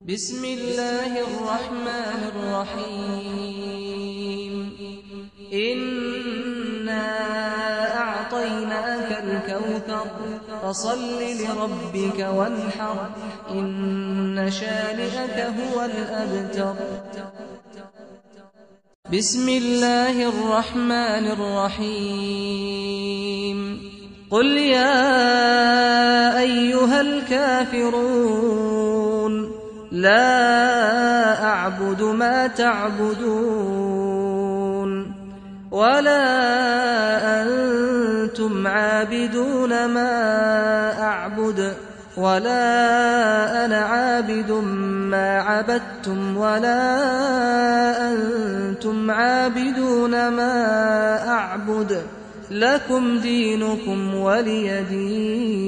بسم الله الرحمن الرحيم إنا أعطيناك الكوثر فصل لربك وانحر إن شانئك هو الأبتر. بسم الله الرحمن الرحيم قل يا أيها الكافرون لا أعبد ما تعبدون ولا أنتم عابدون ما أعبد ولا أنا عابد ما عبدتم ولا أنتم عابدون ما أعبد لكم دينكم ولي دين.